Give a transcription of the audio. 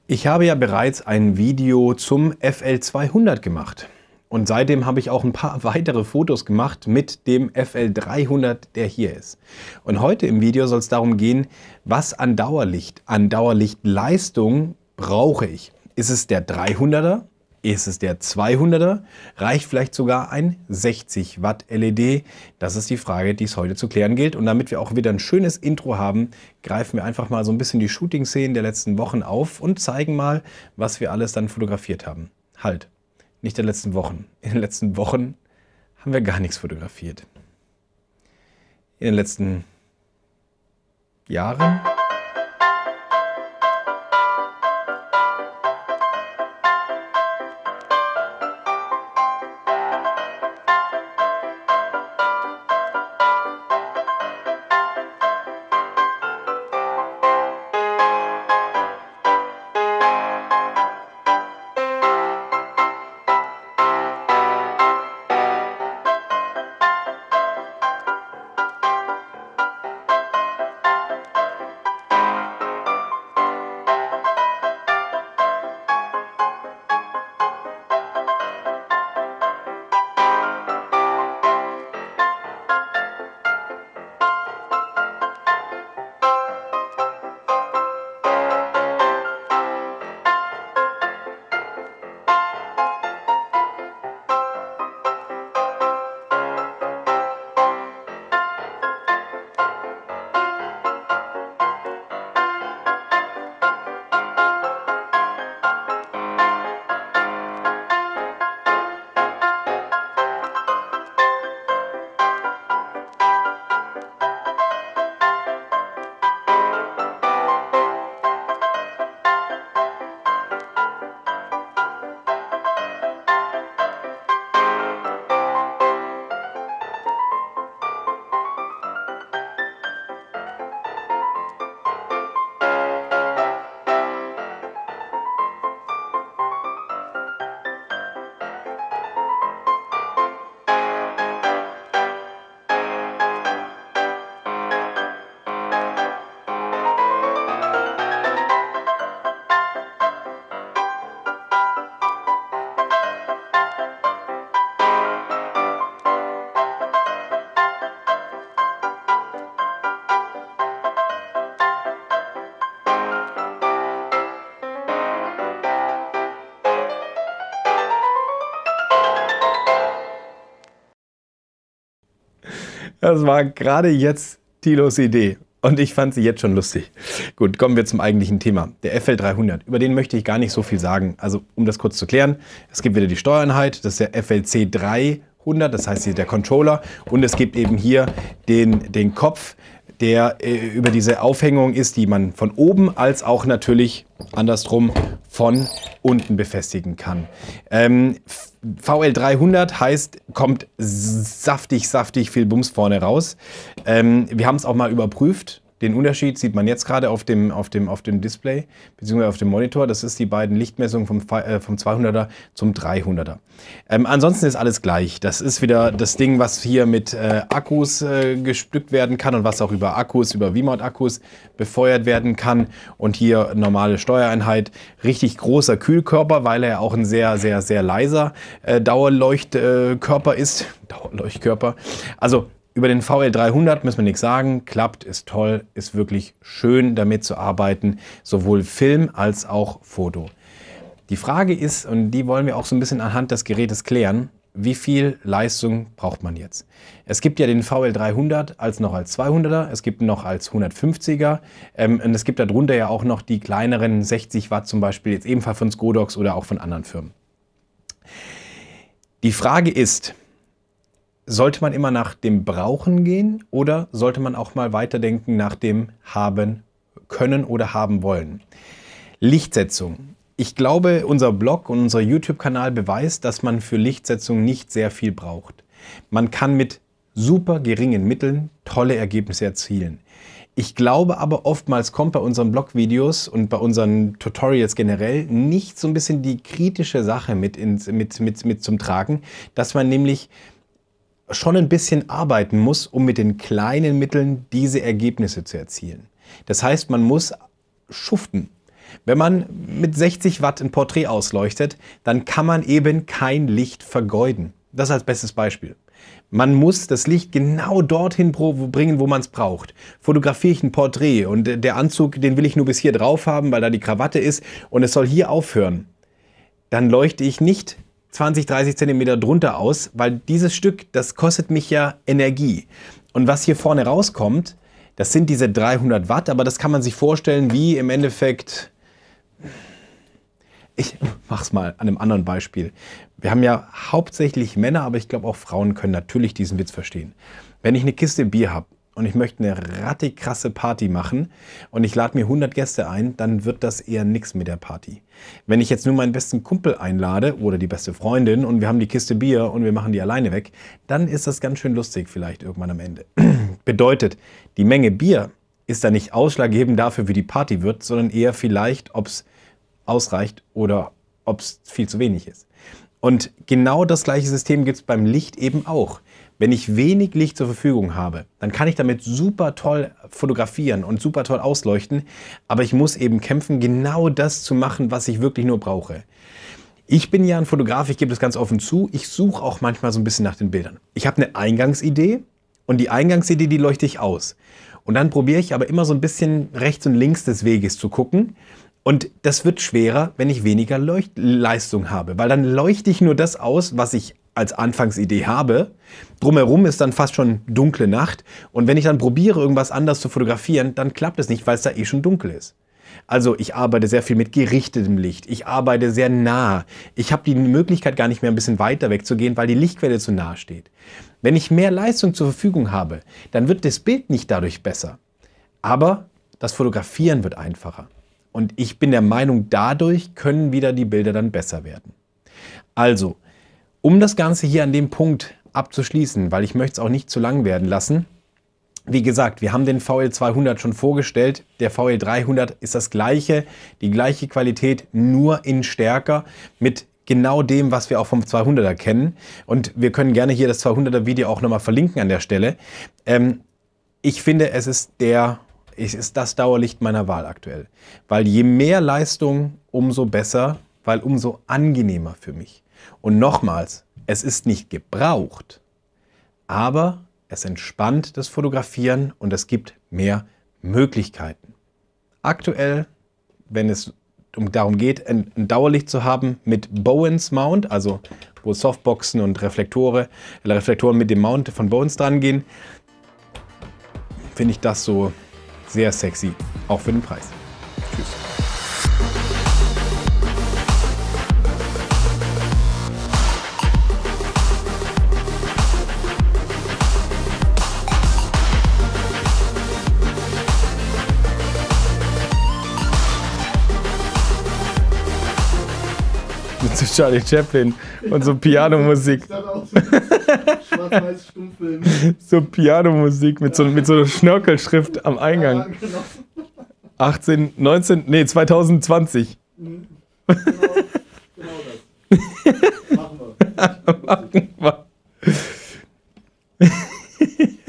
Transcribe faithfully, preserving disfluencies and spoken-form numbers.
Ich habe ja bereits ein Video zum F L zweihundert gemacht und seitdem habe ich auch ein paar weitere Fotos gemacht mit dem F L dreihundert, der hier ist. Und heute im Video soll es darum gehen, was an Dauerlicht, an Dauerlichtleistung brauche ich. Ist es der dreihunderter? Ist es der zweihunderter? Reicht vielleicht sogar ein sechzig Watt L E D? Das ist die Frage, die es heute zu klären gilt. Und damit wir auch wieder ein schönes Intro haben, greifen wir einfach mal so ein bisschen die Shooting-Szenen der letzten Wochen auf und zeigen mal, was wir alles dann fotografiert haben. Halt, nicht der letzten Wochen. In den letzten Wochen haben wir gar nichts fotografiert. In den letzten Jahren? Das war gerade jetzt Thilos Idee und ich fand sie jetzt schon lustig. Gut, kommen wir zum eigentlichen Thema. Der F L dreihundert, über den möchte ich gar nicht so viel sagen. Also um das kurz zu klären, es gibt wieder die Steuereinheit, das ist der F L C dreihundert, das heißt hier der Controller, und es gibt eben hier den, den Kopf, der äh, über diese Aufhängung ist, die man von oben als auch natürlich andersrum von unten befestigen kann. Ähm, V L dreihundert heißt, kommt saftig, saftig viel Bums vorne raus. Ähm, wir haben es auch mal überprüft. Den Unterschied sieht man jetzt gerade auf dem, auf dem, auf dem Display bzw. auf dem Monitor. Das ist die beiden Lichtmessungen vom, äh, vom zweihunderter zum dreihunderter. Ähm, ansonsten ist alles gleich. Das ist wieder das Ding, was hier mit äh, Akkus äh, gestückt werden kann und was auch über Akkus, über V-Mount-Akkus befeuert werden kann. Und hier normale Steuereinheit. Richtig großer Kühlkörper, weil er auch ein sehr, sehr, sehr leiser äh, Dauerleuchtkörper äh, ist. Dauerleuchtkörper. Also über den V L dreihundert müssen wir nichts sagen, klappt, ist toll, ist wirklich schön damit zu arbeiten, sowohl Film als auch Foto. Die Frage ist, und die wollen wir auch so ein bisschen anhand des Gerätes klären, wie viel Leistung braucht man jetzt? Es gibt ja den V L dreihundert als noch als zweihunderter, es gibt noch als hundertfünfziger ähm, und es gibt darunter ja auch noch die kleineren sechzig Watt zum Beispiel, jetzt ebenfalls von Skodox oder auch von anderen Firmen. Die Frage ist, sollte man immer nach dem Brauchen gehen oder sollte man auch mal weiterdenken nach dem Haben können oder haben wollen? Lichtsetzung. Ich glaube, unser Blog und unser YouTube-Kanal beweist, dass man für Lichtsetzung nicht sehr viel braucht. Man kann mit super geringen Mitteln tolle Ergebnisse erzielen. Ich glaube aber, oftmals kommt bei unseren Blogvideos und bei unseren Tutorials generell nicht so ein bisschen die kritische Sache mit, ins, mit, mit, mit zum Tragen, dass man nämlich schon ein bisschen arbeiten muss, um mit den kleinen Mitteln diese Ergebnisse zu erzielen. Das heißt, man muss schuften. Wenn man mit sechzig Watt ein Porträt ausleuchtet, dann kann man eben kein Licht vergeuden. Das als bestes Beispiel. Man muss das Licht genau dorthin bringen, wo man es braucht. Fotografiere ich ein Porträt und der Anzug, den will ich nur bis hier drauf haben, weil da die Krawatte ist und es soll hier aufhören, dann leuchte ich nicht zwanzig, dreißig Zentimeter drunter aus, weil dieses Stück, das kostet mich ja Energie. Und was hier vorne rauskommt, das sind diese dreihundert Watt, aber das kann man sich vorstellen wie im Endeffekt... Ich mach's mal an einem anderen Beispiel. Wir haben ja hauptsächlich Männer, aber ich glaube auch Frauen können natürlich diesen Witz verstehen. Wenn ich eine Kiste Bier habe und ich möchte eine rattig krasse Party machen und ich lade mir hundert Gäste ein, dann wird das eher nichts mit der Party. Wenn ich jetzt nur meinen besten Kumpel einlade oder die beste Freundin und wir haben die Kiste Bier und wir machen die alleine weg, dann ist das ganz schön lustig vielleicht irgendwann am Ende. Bedeutet, die Menge Bier ist da nicht ausschlaggebend dafür, wie die Party wird, sondern eher vielleicht, ob es ausreicht oder ob es viel zu wenig ist. Und genau das gleiche System gibt es beim Licht eben auch. Wenn ich wenig Licht zur Verfügung habe, dann kann ich damit super toll fotografieren und super toll ausleuchten, aber ich muss eben kämpfen, genau das zu machen, was ich wirklich nur brauche. Ich bin ja ein Fotograf, ich gebe das ganz offen zu, ich suche auch manchmal so ein bisschen nach den Bildern. Ich habe eine Eingangsidee und die Eingangsidee, die leuchte ich aus. Und dann probiere ich aber immer so ein bisschen rechts und links des Weges zu gucken. Und das wird schwerer, wenn ich weniger Leucht- Leistung habe, weil dann leuchte ich nur das aus, was ich als Anfangsidee habe. Drumherum ist dann fast schon dunkle Nacht. Und wenn ich dann probiere, irgendwas anders zu fotografieren, dann klappt es nicht, weil es da eh schon dunkel ist. Also ich arbeite sehr viel mit gerichtetem Licht. Ich arbeite sehr nah. Ich habe die Möglichkeit, gar nicht mehr ein bisschen weiter wegzugehen, weil die Lichtquelle zu nahe steht. Wenn ich mehr Leistung zur Verfügung habe, dann wird das Bild nicht dadurch besser. Aber das Fotografieren wird einfacher. Und ich bin der Meinung, dadurch können wieder die Bilder dann besser werden. Also, um das Ganze hier an dem Punkt abzuschließen, weil ich möchte es auch nicht zu lang werden lassen. Wie gesagt, wir haben den V L zweihundert schon vorgestellt. Der V L dreihundert ist das gleiche, die gleiche Qualität, nur in stärker mit genau dem, was wir auch vom zweihunderter kennen. Und wir können gerne hier das zweihunderter Video auch nochmal verlinken an der Stelle. Ähm, ich finde, es ist der... Es ist das Dauerlicht meiner Wahl aktuell. Weil je mehr Leistung, umso besser, weil umso angenehmer für mich. Und nochmals, es ist nicht gebraucht, aber es entspannt das Fotografieren und es gibt mehr Möglichkeiten. Aktuell, wenn es um darum geht, ein, ein Dauerlicht zu haben mit Bowens Mount, also wo Softboxen und Reflektore, Reflektoren mit dem Mount von Bowens dran gehen, finde ich das so sehr sexy, auch für den Preis. Tschüss. Mit so Charlie Chaplin und so Pianomusik. Schwarz-Weiß-Stummfilm. So Pianomusik mit so, mit so einer Schnörkelschrift am Eingang. Ja, genau. achtzehn, neunzehn, nee, zwanzig zwanzig. Genau, genau das. Machen wir. Machen wir.